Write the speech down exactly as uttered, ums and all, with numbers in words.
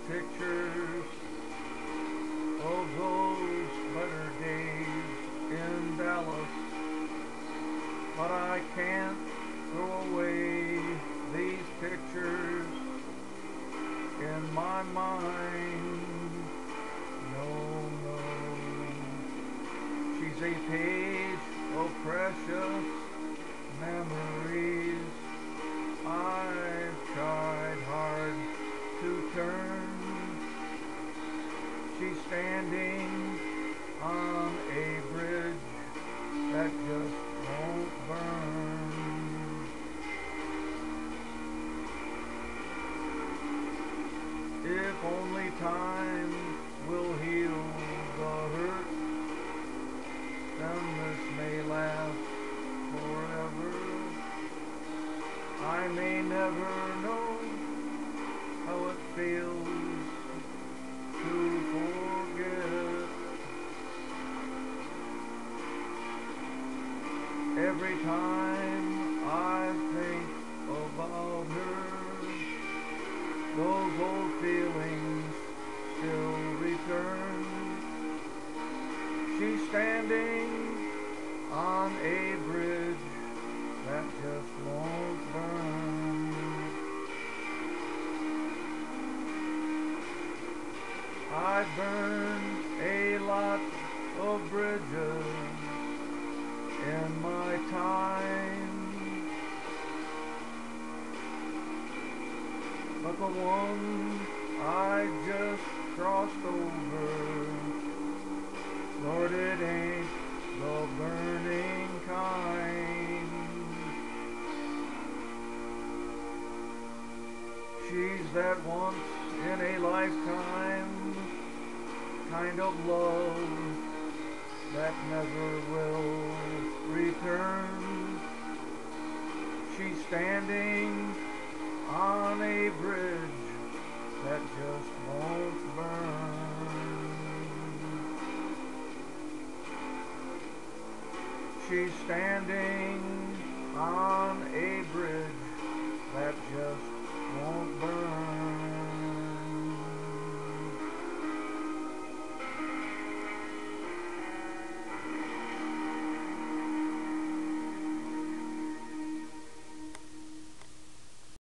pictures of those better days in Dallas, but I can't throw away these pictures in my mind. No, no. She's a page of precious memories I've tried hard to turn. She's standing on a bridge that just won't burn. If only time will heal the hurt, then this may last forever. I may never know how it feels to forget. Every time I think about her, those old feelings still return. She's standing on a bridge that just won't burn. I've burned a lot of bridges in my time, but the one I just crossed over, Lord, it ain't the burning kind. She's that once in a lifetime kind of love that never will return. She's standing on a bridge that just won't burn. She's standing on a bridge that just won't burn.